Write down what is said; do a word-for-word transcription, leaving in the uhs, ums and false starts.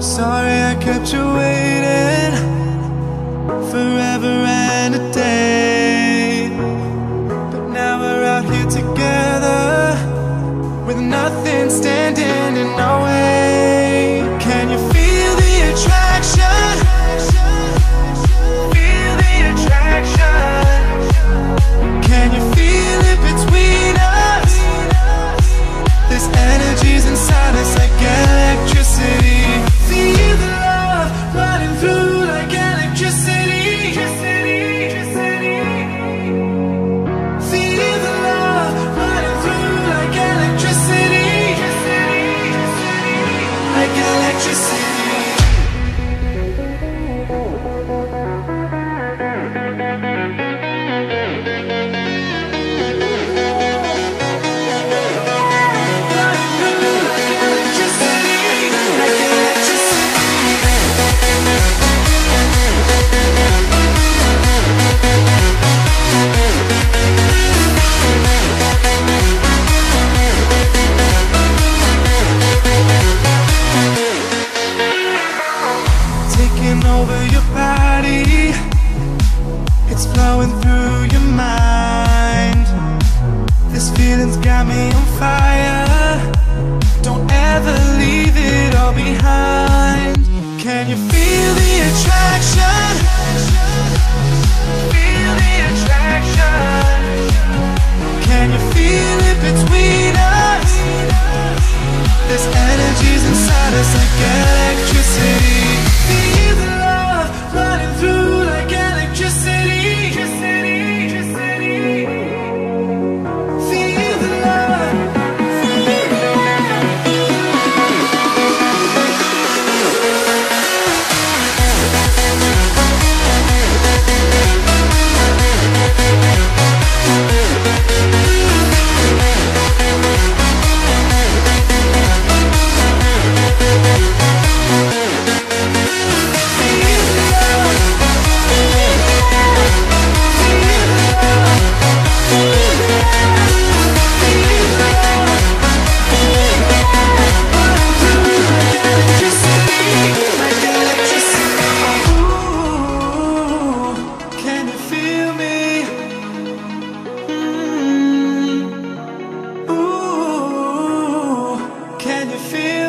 Sorry I kept you waiting forever and a day, but now we're out here together with nothing standing in our way. Can you feel the attraction? Feel the attraction. Can you feel it between us? This energy's inside us like electricity. Feel the love running through like electricity. Feel the love running through like electricity. Like electricity. Over your body, it's flowing through your mind. This feeling's got me on fire. Don't ever leave it all behind. Can you feel the attraction? Feel the attraction. Can you feel it between us? This energy's inside us like electricity. Feel the love running through like electricity. Feel the love. Can you feel